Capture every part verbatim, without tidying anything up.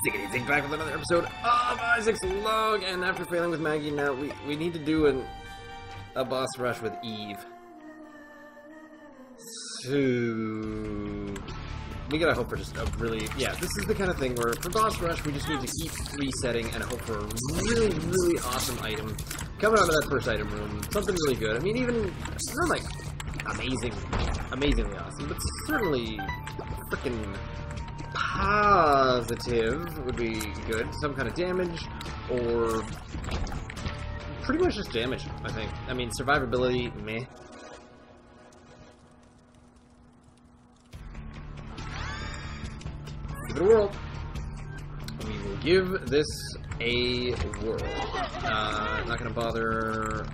Stickity Zig back with another episode of Isaac's Log, and after failing with Maggie, now we, we need to do an, a boss rush with Eve. So we gotta hope for just a really, yeah, this is the kind of thing where for boss rush we just need to keep resetting and hope for a really, really awesome item coming out of that first item room, something really good. I mean, even, not like amazing, amazingly awesome, but certainly freaking positive would be good. Some kind of damage, or pretty much just damage, I think. I mean, survivability, meh. Give it a whirl. We will give this a whirl. Uh, not gonna bother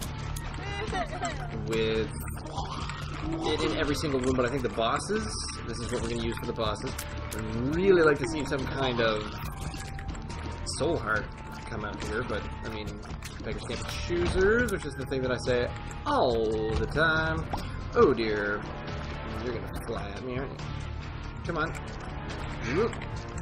with it in every single room, but I think the bosses, this is what we're gonna use for the bosses. I'd really like to see some kind of soul heart come out here, but I mean, beggars can't be choosers, which is the thing that I say all the time. Oh dear, you're gonna fly at me, aren't you? Come on. Look.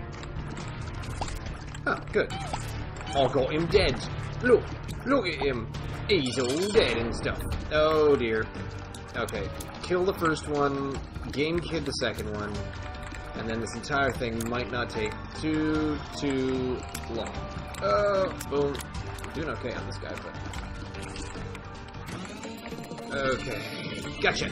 Oh, good. I got him dead. Look, look at him. He's all dead and stuff. Oh dear. Okay, kill the first one, game kid the second one, and then this entire thing might not take too, too long. Oh, boom. Doing okay on this guy, but... Okay, gotcha!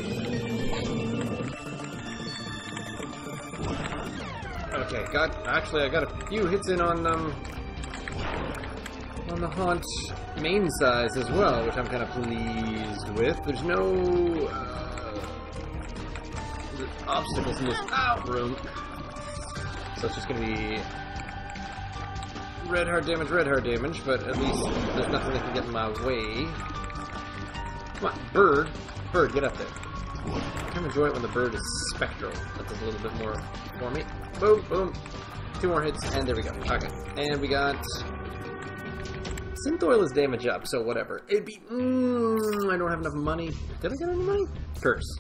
Okay, got, actually I got a few hits in on, um, on the Haunt main size as well, which I'm kind of pleased with. There's no uh, obstacles in this out room, so it's just going to be red heart damage, red heart damage, but at least there's nothing that can get in my way. Come on, bird! Bird, get up there. I kind of enjoy it when the bird is spectral. That does a little bit more for me. Boom, boom. Two more hits, and there we go. Okay, and we got... Synth oil is damage up, so whatever. It'd be... Mm, I don't have enough money. Did I get any money? Curse.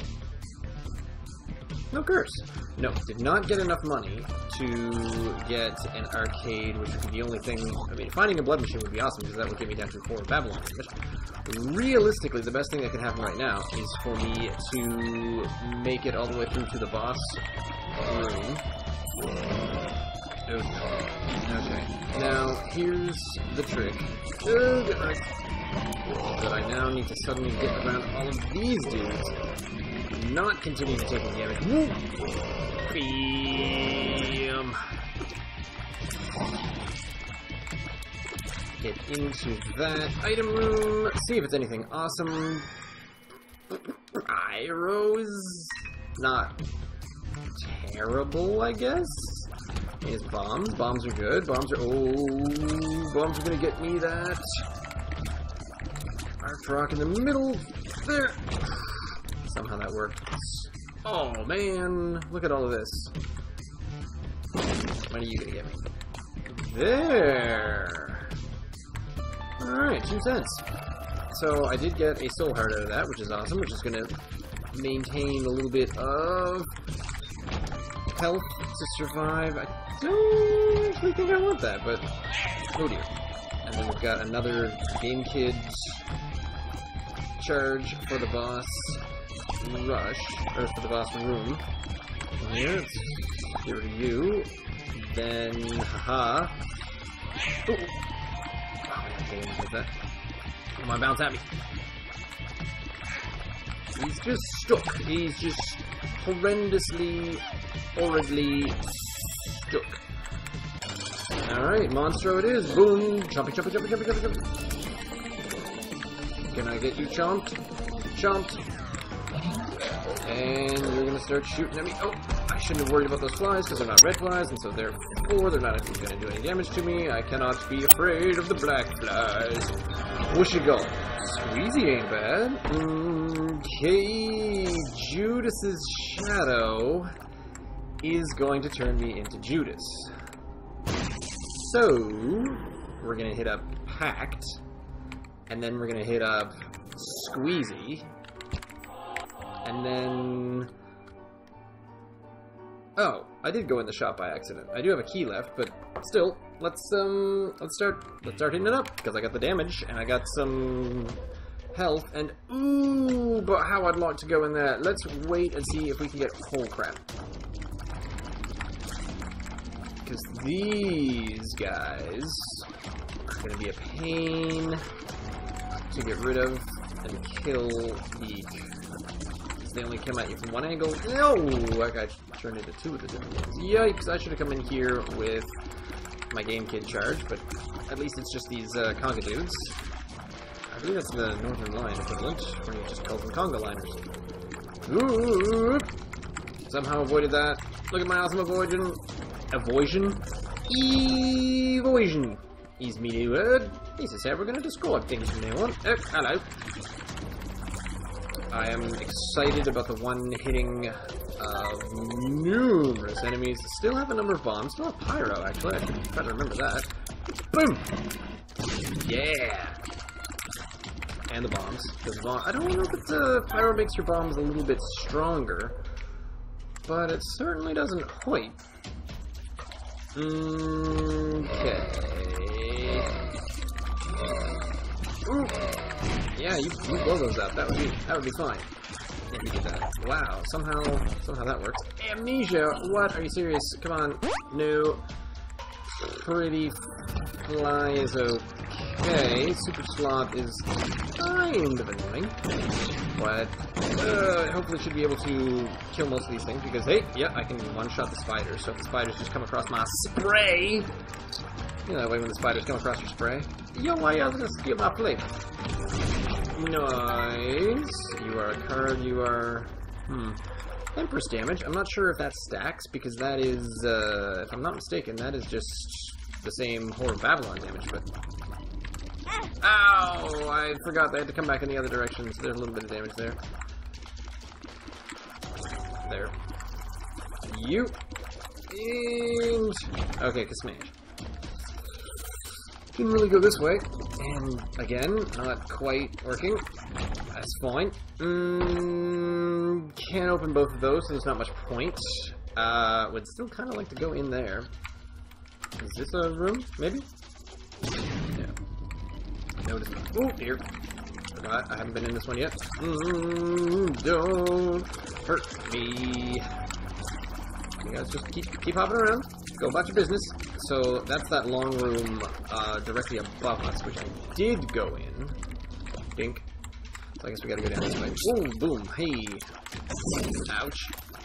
No curse. No, did not get enough money to get an arcade, which would be the only thing... I mean, finding a blood machine would be awesome, because that would get me down to four Babylon damage. Realistically, the best thing that can happen right now is for me to make it all the way through to the boss room. Okay, now here's the trick. Oh, get right. That I now need to suddenly get around all of these dudes, not continue to take damage. Woo! Bam! Get into that item room, see if it's anything awesome. Pyros, not terrible, I guess. Is bombs. Bombs are good. Bombs are... Oh, bombs are going to get me that. Arch rock in the middle. There. Somehow that worked. Oh, man. Look at all of this. When are you going to get me? There. Alright, two cents. So I did get a soul heart out of that, which is awesome, which is going to maintain a little bit of health to survive. I don't actually think I want that, but oh dear. And then we've got another Game Kids charge for the boss rush, or for the boss room. Here, let's get rid of you. Then, haha. Oh, oh I can't even get that. Come on, bounce at me. He's just stuck. He's just horrendously, horridly stuck. Alright, Monstro it is. Boom. Chompy, chompy, chompy, chompy, chompy, chompy. Can I get you chomped? Chomped. And you're gonna start shooting at me. Oh, I shouldn't have worried about those flies because they're not red flies, and so therefore they're not actually gonna do any damage to me. I cannot be afraid of the black flies. Where's she go? Squeezy ain't bad. Okay, Judas's shadow is going to turn me into Judas. So, we're going to hit up Pact, and then we're going to hit up Squeezy, and then... Oh, I did go in the shop by accident. I do have a key left, but still, let's um, let's start let's start hitting it up because I got the damage and I got some health and ooh, but how I'd like to go in there. Let's wait and see if we can get whole crap. Because these guys are going to be a pain to get rid of and kill the... They only come at you from one angle. No! That guy turned into two of the different ones. Yikes! I should have come in here with my Game Kid charge, but at least it's just these uh, conga dudes. I believe that's the Northern Line equivalent, where you just call them conga liners. Ooh! Somehow avoided that. Look at my awesome avoidance. Avoision? Evoision. Ease me to word. This is how we're going to describe things from now on. Oh, hello. I am excited about the one-hitting of numerous enemies. Still have a number of bombs. Still have pyro, actually. I should try to remember that. Boom! Yeah! And the bombs. The bomb I don't know if it's, uh, pyro makes your bombs a little bit stronger, but it certainly doesn't quite. Okay. Ooh. Yeah, you, you blow those up. That would be that would be fine. If you did that. Wow. Somehow somehow that works. Amnesia. What? Are you serious? Come on. No. Pretty fly is okay. Super sloth is kind of annoying, but uh, hopefully should be able to kill most of these things because hey, yeah, I can one-shot the spiders. So if the spiders just come across my spray, you know that way when the spiders come across your spray, yo, why I'll just get my plate. Nice. You are a card. You are hmm. Empress damage. I'm not sure if that stacks because that is, uh, if I'm not mistaken, that is just the same Whore of Babylon damage, but... Ow! I forgot they had to come back in the other direction, so there's a little bit of damage there. There. You! And... Okay, Kasmash. Didn't really go this way. And, again, not quite working. That's fine. Mm, can't open both of those, so there's not much point. Uh, would still kind of like to go in there. Is this a room? Maybe? Yeah. No, it isn't. Oh, dear. Forgot. I haven't been in this one yet. Mm, don't hurt me. You guys just keep keep hopping around. Go about your business. So that's that long room uh, directly above us, which I did go in. Dink. So I guess we gotta go down this way. Boom, boom, hey. Ouch.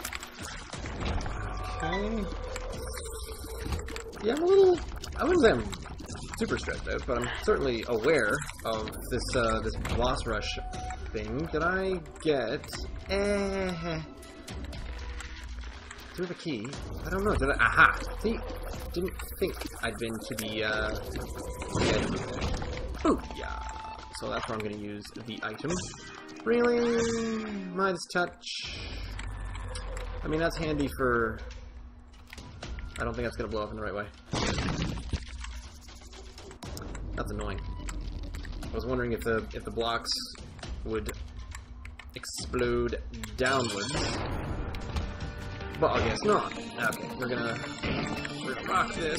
Okay. Yeah, I'm a little, I wouldn't say I'm super stressed out, but I'm certainly aware of this, uh, this boss rush thing. Did I get, eh, do we have a key? I don't know, did I, aha, see, didn't think I'd been to the, uh, oh, yeah, so that's where I'm gonna use the item. Really? Midas touch. I mean, that's handy for... I don't think that's going to blow up in the right way. That's annoying. I was wondering if the if the blocks would explode downwards. But I guess not. Okay, we're gonna we're gonna rock this.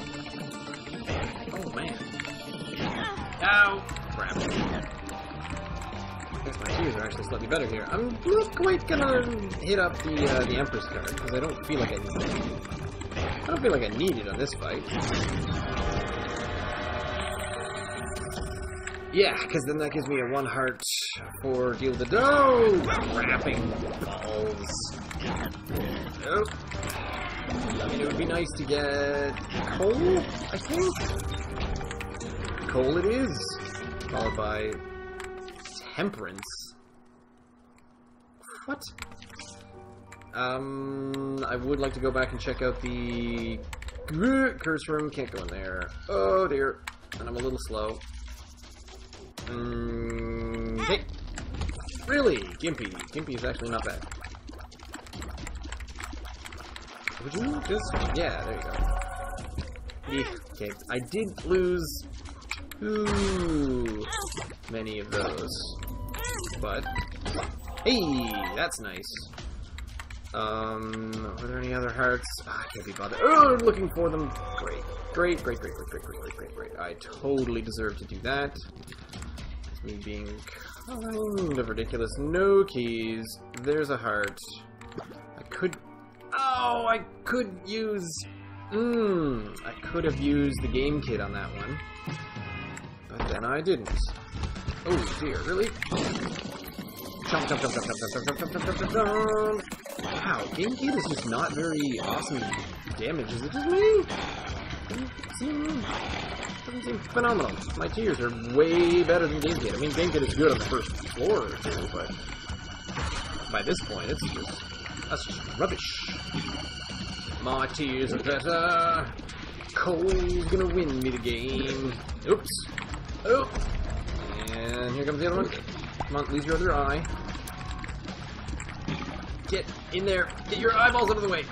Oh man. Ow! Crap. I guess my tears are actually slightly better here. I'm not quite gonna hit up the uh, the Empress card because I don't feel like I need it. I don't feel like I need it on this fight. Yeah, because then that gives me a one heart for deal the dough. Wrapping balls. Nope. I mean, it would be nice to get coal, I think. Coal it is. Followed by temperance. What? Um, I would like to go back and check out the curse room. Can't go in there. Oh dear. And I'm a little slow. Mm, hey. Really? Gimpy. Gimpy is actually not bad. Would you just... Yeah, there you go. Yeah, okay. I did lose too many of those. But... Hey! That's nice. Um, are there any other hearts? Ah, I can't be bothered. Oh, I'm looking for them. Great. Great, great, great, great, great, great, great, great, great. I totally deserve to do that. It's me being kind of ridiculous. No keys. There's a heart. I could... Oh, I could use... Mmm, I could have used the game kit on that one. But then I didn't. Oh dear, really? Jump, jump, jump, jump, jump, jump, jump, jump, jump, jump, jump, jump. Wow, game kit is just not very awesome damage. Is it just me? Doesn't seem, doesn't seem phenomenal. My tiers are way better than game kit. I mean, game kit is good on the first floor or two, but by this point, it's just, that's just rubbish. My tiers are better. Cole's gonna win me the game. Oops. Oh. And here comes the other one. Come on, lose your other eye. Get in there. Get your eyeballs out of the way.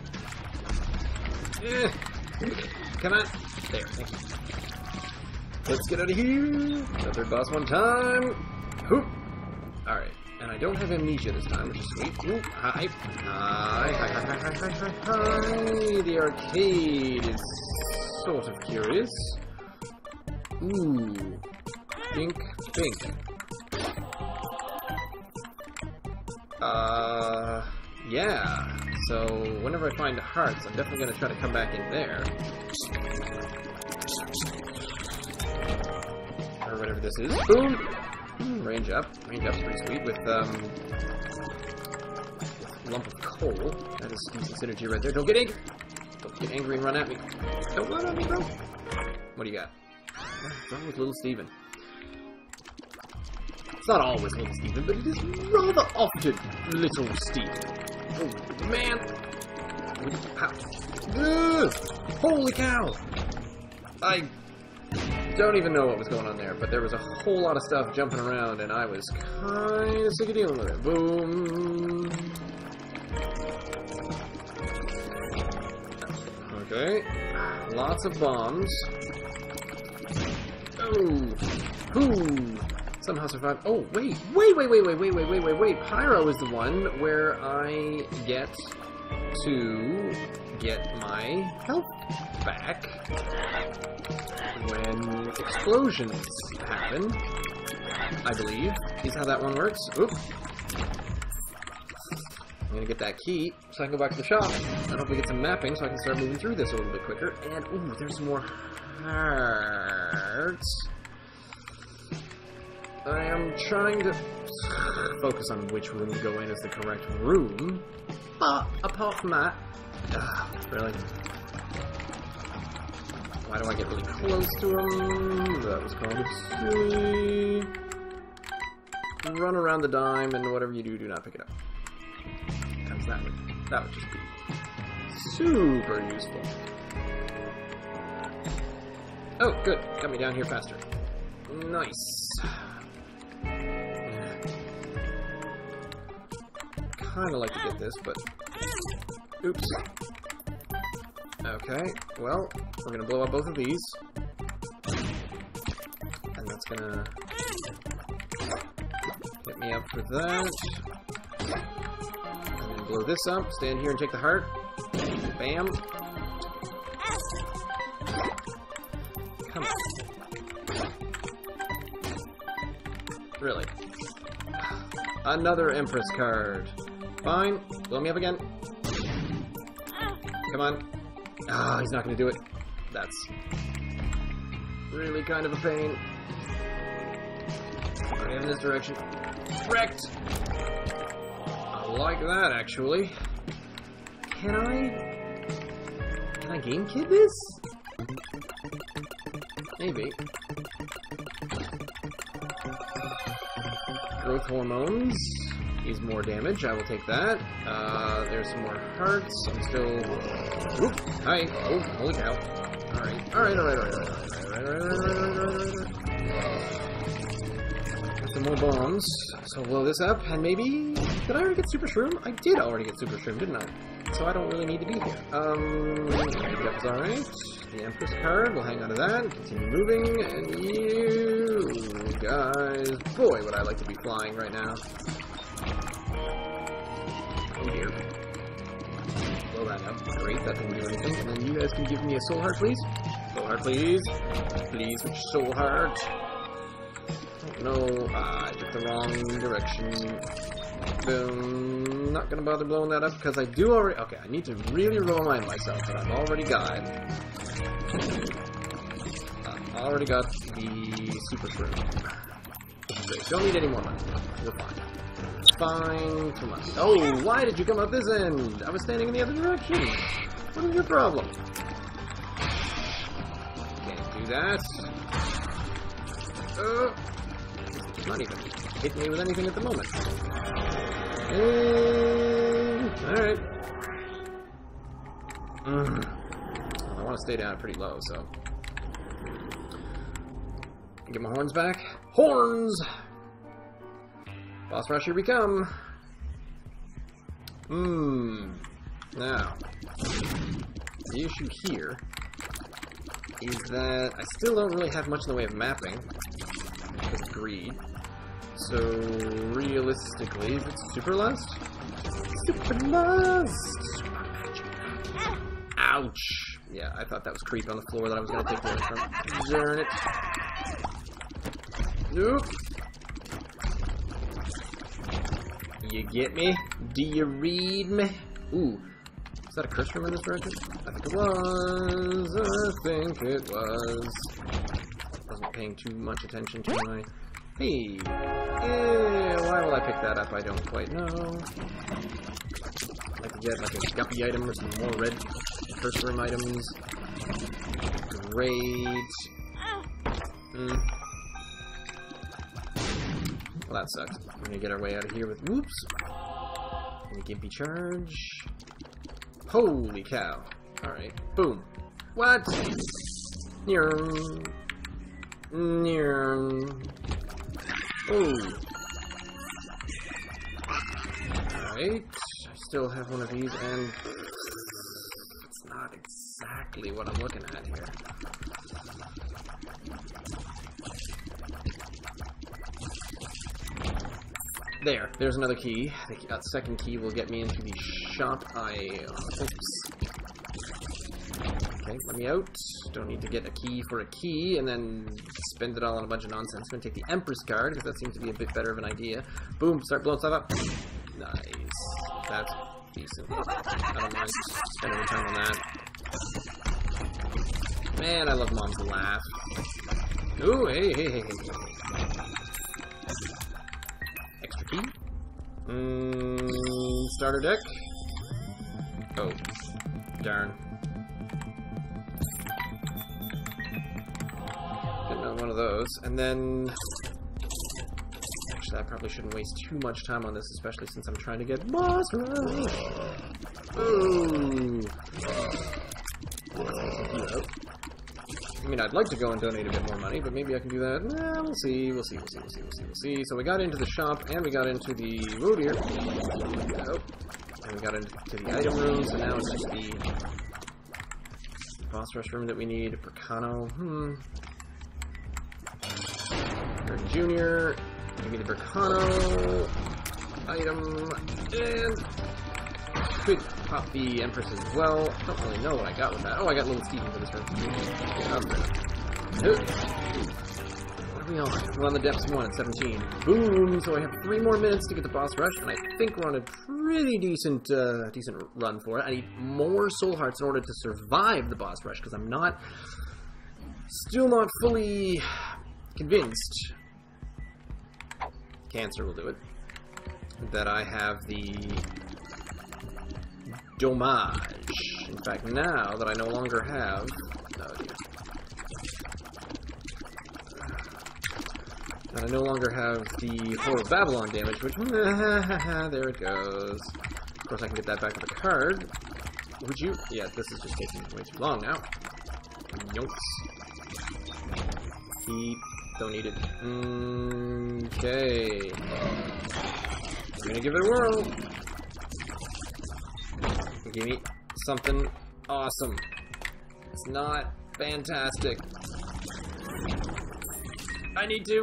Eh. Come on. There, thank you. Let's get out of here. The third boss one time. Hoop. Alright. And I don't have amnesia this time, which is sweet. Ooh, hi. Hi, hi, hi, hi, hi, hi, hi. The arcade is sort of curious. Ooh. Bink, bink. Uh, yeah. So, whenever I find hearts, I'm definitely going to try to come back in there. Or whatever this is. Boom! Range up. Range up's pretty sweet with, um... with a lump of coal. That is decent synergy right there. Don't get angry! Don't get angry and run at me. Don't run at me, bro! What do you got? It's always Little Steven. It's not always Little Steven, but it is rather often Little Steven. Oh, man! Ugh, holy cow! I don't even know what was going on there, but there was a whole lot of stuff jumping around, and I was kind of sick of dealing with it. Boom! Okay. Lots of bombs. Oh! Whoo! Somehow survived. Oh, wait, wait, wait, wait, wait, wait, wait, wait, wait, wait. Pyro is the one where I get to get my health back when explosions happen, I believe, is how that one works. Oop. I'm gonna get that key so I can go back to the shop and hopefully get some mapping so I can start moving through this a little bit quicker. And, ooh, there's more hearts. I am trying to focus on which room to go in as the correct room, but apart from that, ugh, really? Why do I get really close to him? That was kind of silly. Run around the dime, and whatever you do, do not pick it up. Because that would, that would just be super useful. Oh, good. Got me down here faster. Nice. Kind of like to get this, but oops. Okay, well, we're gonna blow up both of these, and that's gonna get me up for that. And then blow this up. Stand here and take the heart. Bam. Come on. Really? Another Empress card. Fine. Blow me up again. Come on. Ah, oh, he's not going to do it. That's really kind of a pain. Alright, in this direction. Wrecked! I like that, actually. Can I... Can I game kid this? Maybe. Growth hormones is more damage. I will take that. Uh, there's some more hearts. I'm still... Oop! Hi! Oh, holy cow. Alright. Alright, alright, alright, alright, alright, alright, alright, alright, alright, alright. Some more bombs. So blow this up, and maybe... Did I already get Super Shroom? I did already get Super Shroom, didn't I? So I don't really need to be here. Um, that was alright. The Empress card, we'll hang on to that, continue moving, and you guys... Boy, would I like to be flying right now. Oh dear. Blow that up. Great, that didn't do anything. And then you guys can give me a soul heart, please. heart, please. Please, switch soul heart. Oh, no, I took the wrong direction. Boom. Not gonna bother blowing that up because I do already. Okay, I need to really remind myself that I've already got. I've already got the super shroom. Great. Don't need any more money. We're fine. Fine for money. Oh, why did you come out this end? I was standing in the other direction. What is your problem? Can't do that. Uh, it's not even hitting me with anything at the moment. Alright. Mm. I want to stay down pretty low, so. Get my horns back. Horns! Boss rush, here we come. Hmm. Now, the issue here is that I still don't really have much in the way of mapping because of greed. So, realistically, is it super lust? Super lust! Ouch! Yeah, I thought that was creep on the floor that I was going to take away from. Darn it. Nope. You get me? Do you read me? Ooh. Is that a curse room in this direction? I think it was. I think it was. Wasn't paying too much attention to my... Hey. Yeah, why will I pick that up? I don't quite know. I'd like to get like a guppy item or some more red curse room items. Great. Mm. Well, that sucks. We're gonna get our way out of here with whoops. And a gimpy charge. Holy cow. Alright. Boom. What? Nyurm. Nyurm. Oh. Alright. I still have one of these, and it's not exactly what I'm looking at here. There, there's another key. The uh, second key will get me into the shop. I... Uh, oops. Okay, let me out. Don't need to get a key for a key and then spend it all on a bunch of nonsense. I'm going to take the Empress card, because that seems to be a bit better of an idea. Boom, start blowing stuff up. Nice. That's decent. I don't mind spending time on that. Man, I love Mom's laugh. Ooh, hey, hey, hey, hey. Extra key. Mmm, starter deck. Oh, darn. Get another one of those, and then... Actually, I probably shouldn't waste too much time on this, especially since I'm trying to get boss rush. Ooh. I mean, I'd like to go and donate a bit more money, but maybe I can do that. Nah, we'll see, we'll see, we'll see, we'll see, we'll see, we'll see. So we got into the shop, and we got into the... Oh dear. Nope. And we got into the item room, so now it's just the boss rush room that we need. Berkano. Hmm. For Junior. Give me the Berkano item, and could pop the Empress as well. Don't really know what I got with that. Oh, I got Little Steven for this room. What are we on? We're on the depths one at seventeen. Boom! So I have three more minutes to get the boss rush, and I think we're on a pretty decent, uh, decent run for it. I need more soul hearts in order to survive the boss rush, because I'm not, still not fully convinced. Cancer will do it. That I have the Dommage. In fact, now that I no longer have... Oh dear. That I no longer have the Whore of Babylon damage, which... There it goes. Of course, I can get that back with a card. Would you... Yeah, this is just taking way too long now. Yonks. Keep... Don't need it. Okay. We're gonna give it a whirl. Give me something awesome. It's not fantastic. I need to.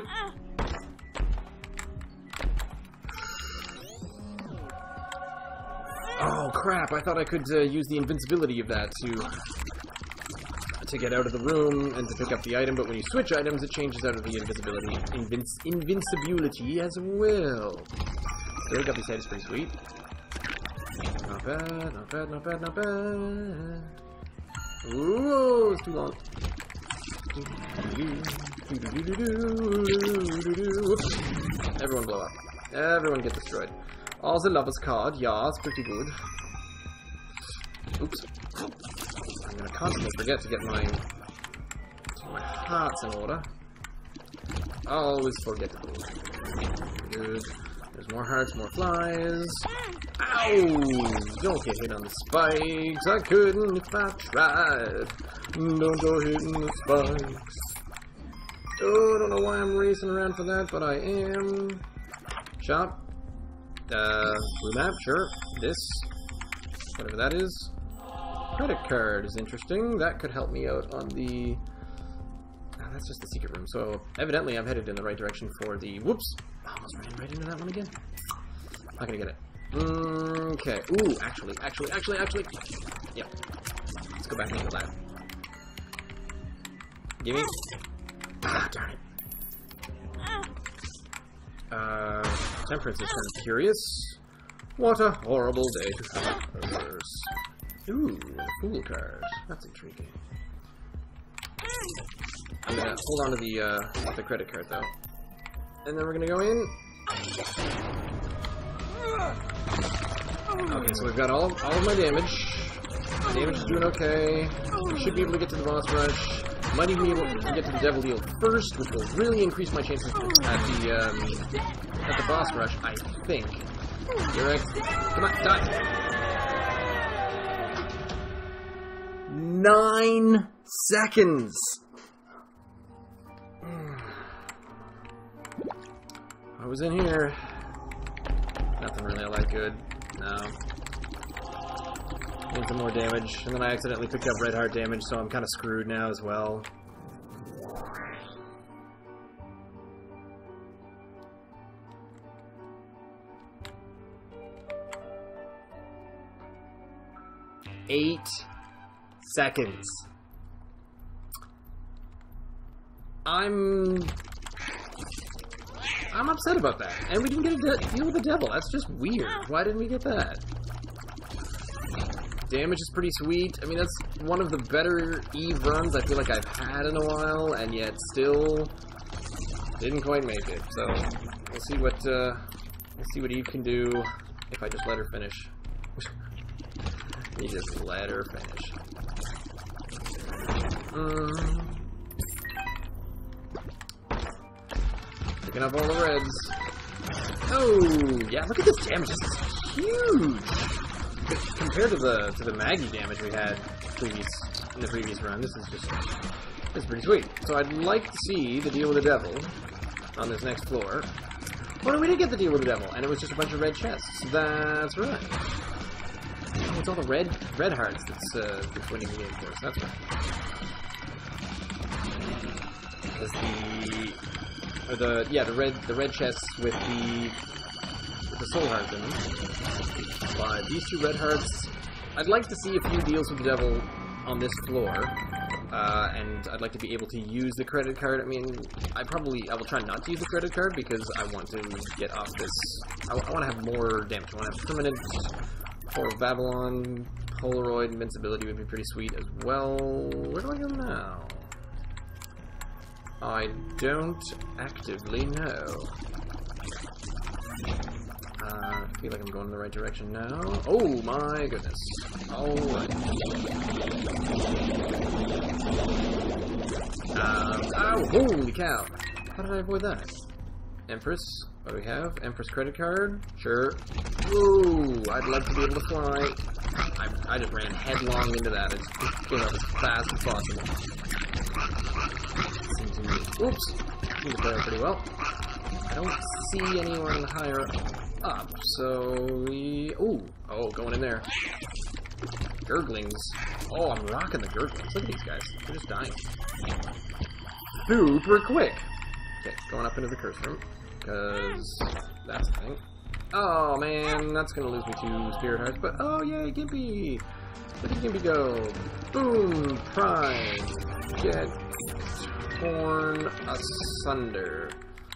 Oh crap! I thought I could uh, use the invincibility of that to to get out of the room and to pick up the item, but when you switch items, it changes out of the invisibility, invinci invincibility as well. Still got these heads pretty sweet. Not bad, not bad, not bad, not bad. Ooh, it's too long. Whoops. Everyone blow up. Everyone get destroyed. All the lovers card, yeah, it's pretty good. Oops. I'm gonna constantly forget to get my, my hearts in order. I always forget to do it. Good. There's more hearts, more flies. Ow! Don't get hit on the spikes. I couldn't if I tried. Don't go hitting the spikes. Oh, I don't know why I'm racing around for that, but I am. Shop. Uh, blue map, sure. This. Whatever that is. Credit card is interesting. That could help me out on the... Oh, that's just the secret room. So, evidently I'm headed in the right direction for the... Whoops! Almost ran right into that one again. Not gonna get it. Okay. Ooh, actually, actually, actually, actually. Yep. Let's go back into the lab. Gimme. Ah, darn it. Uh, Temperance is kind of curious. What a horrible day to have others. Ooh, Fool card. That's intriguing. I'm gonna hold on to the, uh, the credit card, though. And then we're gonna go in. Okay, so we've got all, all of my damage. Damage is doing okay. We should be able to get to the boss rush. Might even be able to get to the devil deal first, which will really increase my chances at the, um, at the boss rush, I think. You're right. Come on, die! Nine seconds! I was in here. Nothing really all that good. No. Need some more damage. And then I accidentally picked up red heart damage, so I'm kind of screwed now as well. Eight seconds. I'm... I'm upset about that. And we didn't get a deal with the devil. That's just weird. Why didn't we get that? Damage is pretty sweet. I mean, that's one of the better Eve runs I feel like I've had in a while, and yet still didn't quite make it. So, we'll see what, uh, we'll see what Eve can do if I just let her finish. You just let her finish. Mm. Picking up all the reds. Oh, yeah, look at this damage. This is huge. Compared to the to the Maggie damage we had previous in the previous run, this is just this is pretty sweet. So I'd like to see the deal with the devil on this next floor. Oh no, we did get the deal with the devil, and it was just a bunch of red chests. That's right. Oh, it's all the red red hearts that's uh, that's winning the game for us. That's right. Because the or the yeah the red the red chests with the with the soul hearts in them. But these two red hearts, I'd like to see a few deals with the devil on this floor, uh, and I'd like to be able to use the credit card. I mean, I probably, I will try not to use the credit card because I want to get off this, I, I want to have more damage. I want to have permanent Whore of Babylon, Polaroid, invincibility would be pretty sweet as well. Where do I go now? I don't actively know. Uh, I feel like I'm going in the right direction now. Oh my goodness. Alright. Um, oh, holy cow. How did I avoid that? Empress. What do we have? Empress credit card? Sure. Ooh, I'd love to be able to fly. I, I just ran headlong into that. I just came up as fast as possible. Seems to me. Oops. Seems to play out pretty well. I don't see anyone higher up, so we... Ooh. Oh, going in there. Gurglings. Oh, I'm rocking the Gurglings. Look at these guys. They're just dying. Super quick. Okay, going up into the curse room. Because that's the thing. Oh, man. That's going to lose me two spirit hearts. But, oh, yay, Gimpy. Gimpy go. Boom! Prime. Get torn asunder.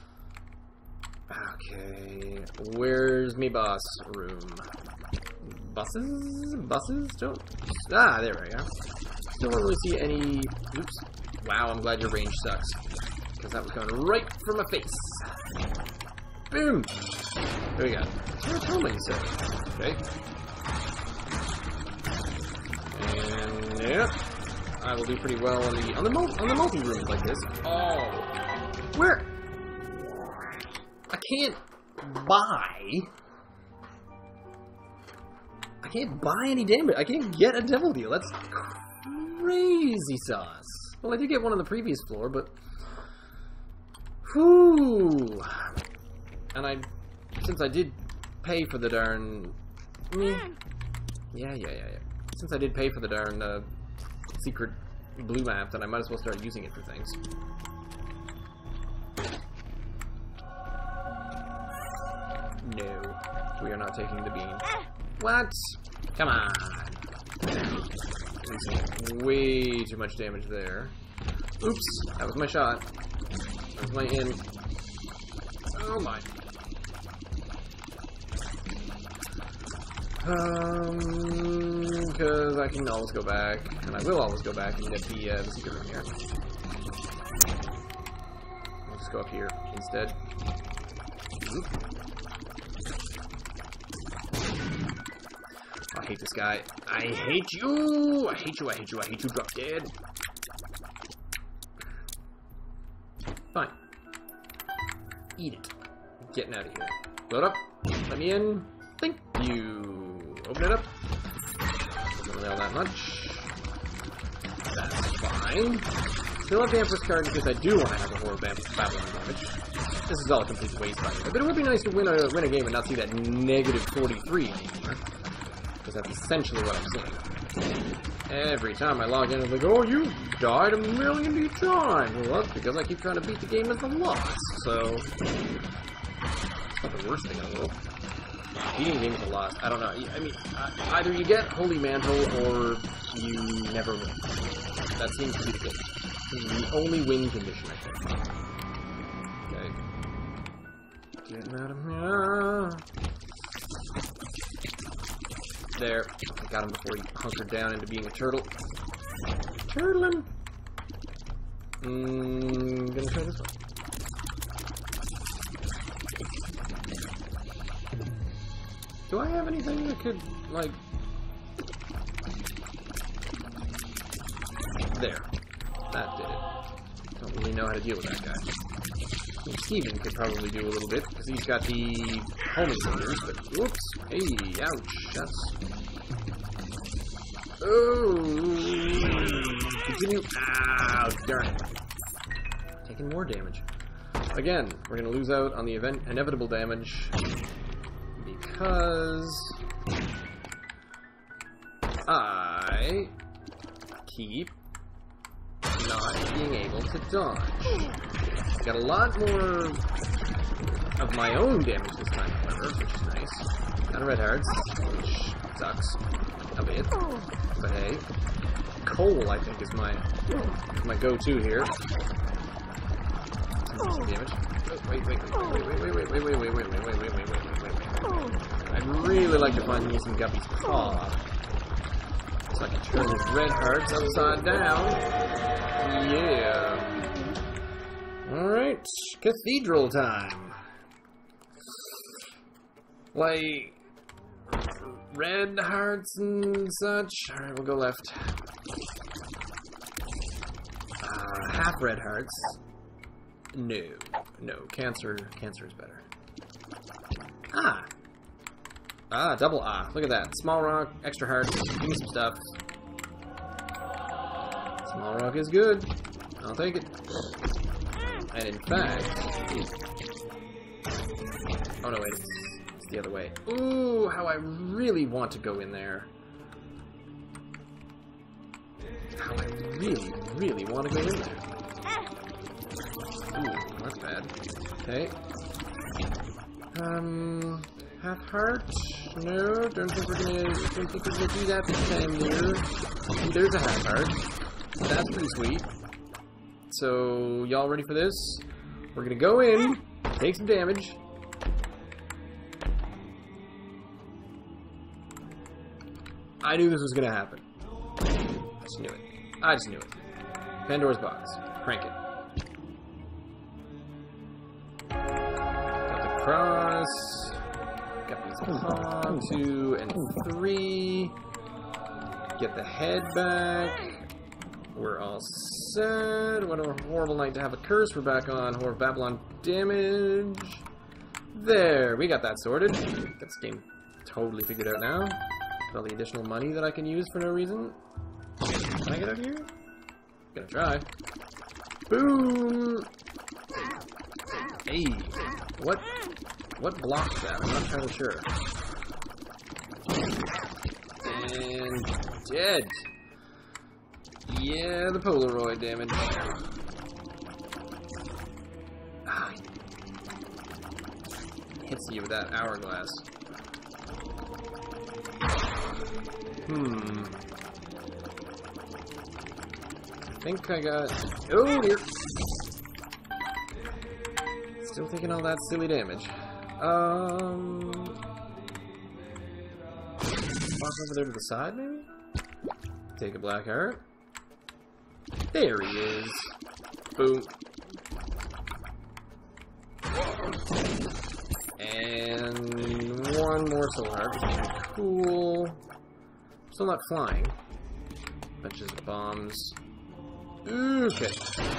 Okay. Where's me boss room? Buses? Buses? Don't... Ah, there we go. Still don't really see any... Oops. Wow, I'm glad your range sucks. Because that was going right for my face. Boom! There we go. Serotonin set. Okay. And yeah, I will do pretty well on the on the mul on the multi rooms like this. Oh, where? I can't buy. I can't buy any damage. I can't get a devil deal. That's crazy sauce. Well, I did get one on the previous floor, but whew. And I, since I did pay for the darn, mm, yeah, yeah, yeah, yeah. Since I did pay for the darn uh, secret blue map, then I might as well start using it for things. No, we are not taking the beam. What? Come on. Losing way too much damage there. Oops, that was my shot. That was my in. Oh my. Um, because I can always go back, and I will always go back and get the, uh, the secret room here. I'll just go up here instead. Oop. I hate this guy. I hate you! I hate you, I hate you, I hate you, drop dead. Fine. Eat it. I'm getting out of here. Load up. Let me in. Thank you. Open it up. Doesn't mail that much. That's fine. Still have the Empress card because I do want to have a Horde Babylon damage. This is all a complete waste by me. But it would be nice to win a win a game and not see that negative forty-three anymore. Because that's essentially what I'm seeing. Every time I log in, it's like, oh, you died a million times. Well, that's because I keep trying to beat the game as a loss. So, it's not the worst thing in the world. Beating games a loss. I don't know. I mean, either you get Holy Mantle or you never win. That seems to be the case. This is the only win condition, I think. Okay. Getting out of here. There. I got him before he hunkered down into being a turtle. Turtle him. Mmm, gonna try this one. Do I have anything that could, like... There. That did it. Don't really know how to deal with that guy. I think Steven could probably do a little bit, because he's got the homing fingers, but whoops. Hey, ouch. That's... Oh! Continue. Ow, darn it. Taking more damage. Again, we're going to lose out on the event inevitable damage. Because I keep not being able to dodge. Got a lot more of my own damage this time, however, which is nice. Got red hearts, which sucks a bit, but hey. Coal, I think, is my my go-to here. Some damage. Wait, wait, wait, wait, wait, wait, wait, wait, wait, wait, wait, wait, wait, wait, wait, wait, wait, wait, wait. I'd really like to find me some Guppy's Paw. So I can turn his red hearts upside down. Yeah. Alright, cathedral time. Like, red hearts and such. Alright, we'll go left. Uh, half red hearts. No. No, cancer, cancer is better. Ah! Ah, double ah. Look at that. Small rock, extra hearts. Give me some stuff. Small rock is good. I'll take it. And in fact... Oh no, wait. It's, it's the other way. Ooh, how I really want to go in there. How I really, really want to go in there. Ooh, that's bad. Okay. Um... Half heart? No, don't think we're gonna, don't think we're gonna do that this time here. There's a half heart. That's pretty sweet. So, y'all ready for this? We're gonna go in, take some damage. I knew this was gonna happen. I just knew it. I just knew it. Pandora's box. Crank it. Got the cross. Got these pawn, two and three. Get the head back. We're all set. What a horrible night to have a curse. We're back on Whore of Babylon damage. There, we got that sorted. Got this game totally figured out now. Got all the additional money that I can use for no reason. Can I get out of here? Gonna try. Boom! Hey, what? What blocks that? I'm not entirely sure. And dead. Yeah, the Polaroid damage. Ah, hits you with that hourglass. Hmm. I think I got... Oh, dear. Still taking all that silly damage. Um... Walk over there to the side, maybe? Take a black heart. There he is. Boom. And one more soul heart. Cool. Still not flying. Bunches of bombs. Okay.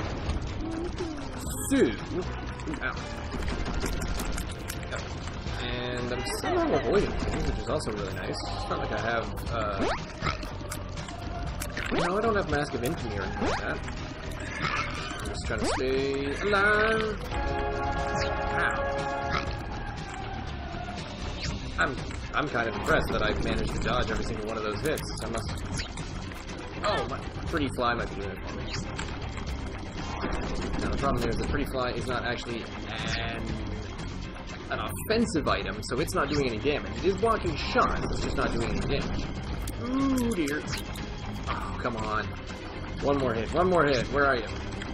So, ow. And I'm somehow avoiding things, which is also really nice. It's not like I have, uh... No, I don't have Mask of Infamy or anything like that. I'm just trying to stay alive. Ow. I'm, I'm kind of impressed that I've managed to dodge every single one of those hits. I must... Oh, my Pretty Fly might be doing it for me. Now, the problem here is that Pretty Fly is not actually an, an offensive item, so it's not doing any damage. It is blocking shots, it's just not doing any damage. Ooh, dear. Oh, come on. One more hit, one more hit. Where are you?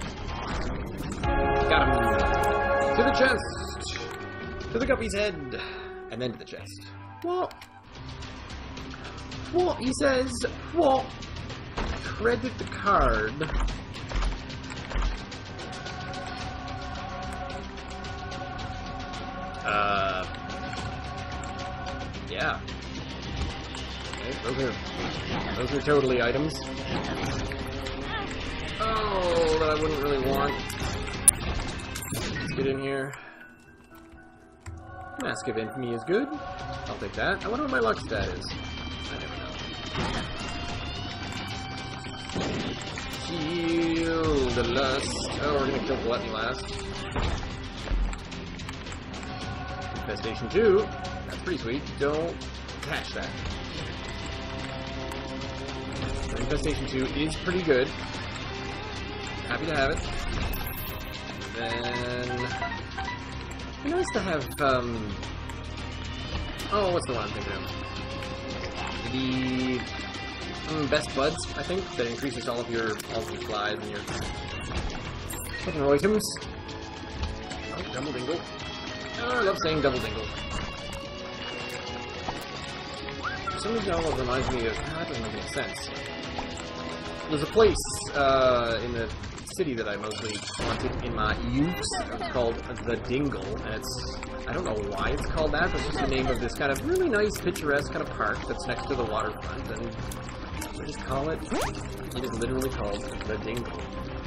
Got him. To the chest. To the guppy's head. And then to the chest. What? What? He says, what? Credit the card. Uh. Yeah. Okay, those are those are totally items. Oh, that I wouldn't really want. Let's get in here. Mask of Infamy is good. I'll take that. I wonder what my luck stat is. I never know. Heal the lust. Oh, we're gonna kill Gluttony last. Infestation two. That's pretty sweet. Don't catch that. So Infestation two is pretty good. Happy to have it. Then... It'd be nice to have, um... Oh, what's the one I'm thinking of? The... Um, Best Buds, I think, that increases all of your all of your flies and your fucking items. Oh, double dingle. Oh, I love saying double dingle. For some reason, it almost reminds me of... Oh, that doesn't make any sense. There's a place uh, in the city that I mostly haunted in my youth. It's called The Dingle, and it's... I don't know why it's called that, but it's just the name of this kind of really nice, picturesque kind of park that's next to the waterfront, and... I just call it, it is literally called The Dingle.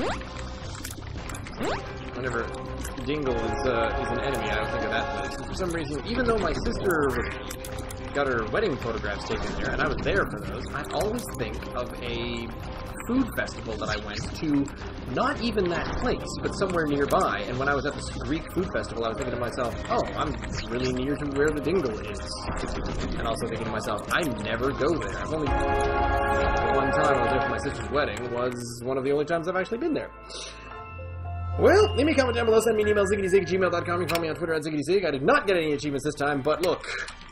Whenever Dingle is, uh, is an enemy, I don't think of that place. And for some reason, even though my sister was, got her wedding photographs taken there, and I was there for those, I always think of a food festival that I went to, not even that place, but somewhere nearby. And when I was at this Greek food festival, I was thinking to myself, oh, I'm really near to where The Dingle is. And also thinking to myself, I never go there. I've only... The one time I was there for my sister's wedding was one of the only times I've actually been there. Well, leave me a comment down below, send me an email, ziggitysig at gmail dot com. You can find me on Twitter at ziggitysig. I did not get any achievements this time, but look,